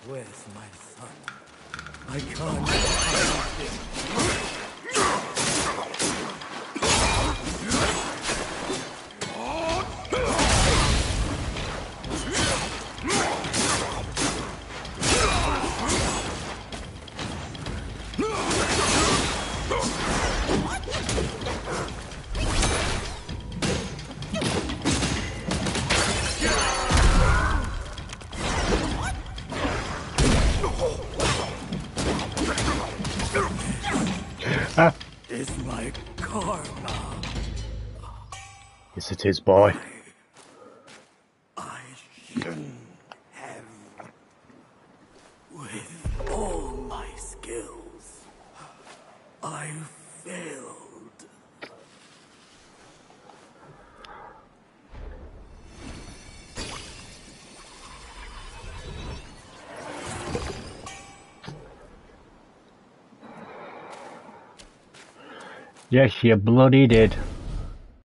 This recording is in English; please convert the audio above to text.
Where's my son? I can't find him. Is my karma. Yes, it is, boy. I shouldn't have. With all my skills, I failed. Yes, you bloody did.